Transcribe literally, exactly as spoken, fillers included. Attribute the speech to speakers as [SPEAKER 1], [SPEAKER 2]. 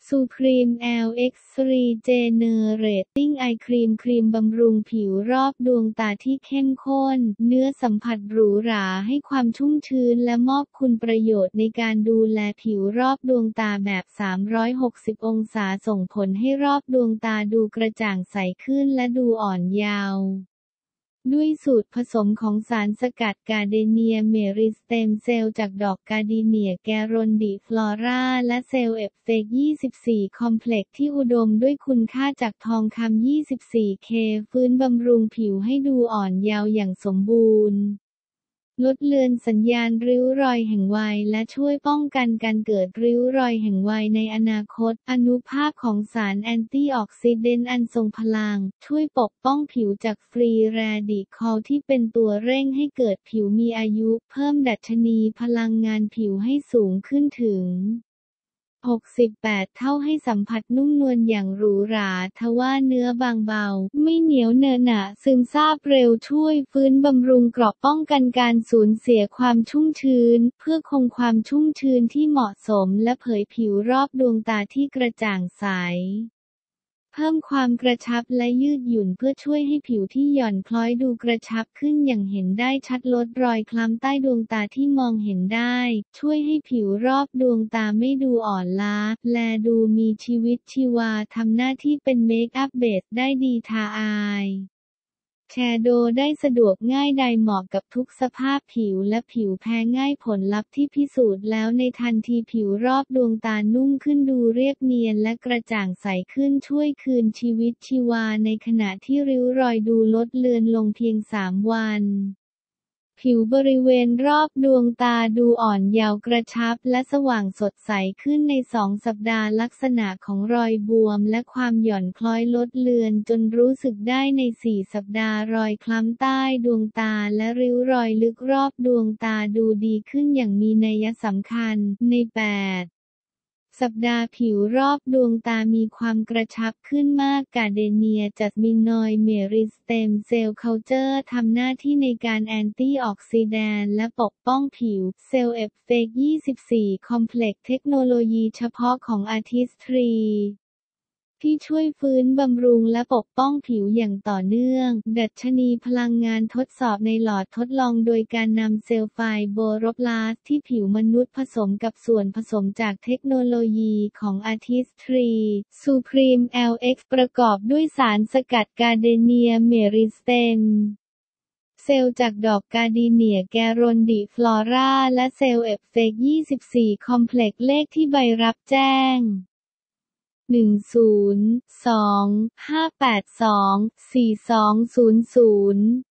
[SPEAKER 1] Supreme แอล เอ็กซ์ Regenerating Eye Cream ครีมบำรุงผิวรอบดวงตาที่เข้มข้นเนื้อสัมผัสหรูหราให้ความชุ่มชื้นและมอบคุณประโยชน์ในการดูแลผิวรอบดวงตาแบบสามร้อยหกสิบองศาส่งผลให้รอบดวงตาดูกระจ่างใสขึ้นและดูอ่อนเยาว์ด้วยสูตรผสมของสารสกัดกาเดเนียเมริสเตมเซลล์จากดอกกาดิเนียแกโรนดิฟลอราและเซลล์เอฟเฟกยี่สิบสี่คอมเพล็กซ์ที่อุดมด้วยคุณค่าจากทองคำ ยี่สิบสี่เค ฟื้นบำรุงผิวให้ดูอ่อนเยาว์อย่างสมบูรณ์ลดเลือนสัญญาณริ้วรอยแห่งวัยและช่วยป้องกันการเกิดริ้วรอยแห่งวัยในอนาคตอานุภาพของสารแอนตี้ออกซิเดนต์อันทรงพลังช่วยปกป้องผิวจากฟรีแรดิคอลที่เป็นตัวเร่งให้เกิดผิวมีอายุเพิ่มดัชนีพลังงานผิวให้สูงขึ้นถึงหกสิบแปดเท่าให้สัมผัสนุ่มนวลอย่างหรูหราทว่าเนื้อบางเบาไม่เหนียวเนอะหนะซึมซาบเร็วช่วยฟื้นบำรุงเกราะป้องกันการสูญเสียความชุ่มชื้นเพื่อคงความชุ่มชื้นที่เหมาะสมและเผยผิวรอบดวงตาที่กระจ่างใสเพิ่มความกระชับและยืดหยุ่นเพื่อช่วยให้ผิวที่หย่อนคล้อยดูกระชับขึ้นอย่างเห็นได้ชัดลดรอยคล้ำใต้ดวงตาที่มองเห็นได้ช่วยให้ผิวรอบดวงตาไม่ดูอ่อนล้าและดูมีชีวิตชีวาทำหน้าที่เป็นเมคอัพเบสได้ดีทาอายแชโดว์ได้สะดวกง่ายดายเหมาะกับทุกสภาพผิวและผิวแพ้ง่ายผลลัพธ์ที่พิสูจน์แล้วในทันทีผิวรอบดวงตานุ่มขึ้นดูเรียบเนียนและกระจ่างใสขึ้นช่วยคืนชีวิตชีวาในขณะที่ริ้วรอยดูลดเลือนลงเพียงสามวันผิวบริเวณรอบดวงตาดูอ่อนเยาว์กระชับและสว่างสดใสขึ้นในสองสัปดาห์ลักษณะของรอยบวมและความหย่อนคล้อยลดเลือนจนรู้สึกได้ในสี่สัปดาห์รอยคล้ำใต้ดวงตาและริ้วรอยลึกรอบดวงตาดูดีขึ้นอย่างมีนัยสำคัญในแปดสัปดาห์ผิวรอบดวงตามีความกระชับขึ้นมากกาเดเนียจัสมินอยด์เมริสเตมเซลล์คัลเจอร์ทำหน้าที่ในการแอนตี้ออกซิแดนต์และปกป้องผิวเซลล์เอฟเฟกยี่สิบสี่คอมเพล็กซ์เทคโนโลยีเฉพาะของอาร์ติสทรีที่ช่วยฟื้นบำรุงและปกป้องผิวอย่างต่อเนื่องดัชนีพลังงานทดสอบในหลอดทดลองโดยการนำเซลล์ไฟโบโรบลาสต์ที่ผิวมนุษย์ผสมกับส่วนผสมจากเทคโนโลยีของอาร์ติสทรี Supreme แอล เอ็กซ์ ประกอบด้วยสารสกัดกาเดเนียเมริสเตมเซลล์จากดอกกาดิเนียแกโรนดิฟลอราและเซลล์เอฟเฟกยี่สิบสี่คอมเพล็กซ์เลขที่ใบรับแจ้งหนึ่ง ศูนย์ สอง ห้า แปด สอง สี่ สอง ศูนย์ ศูนย์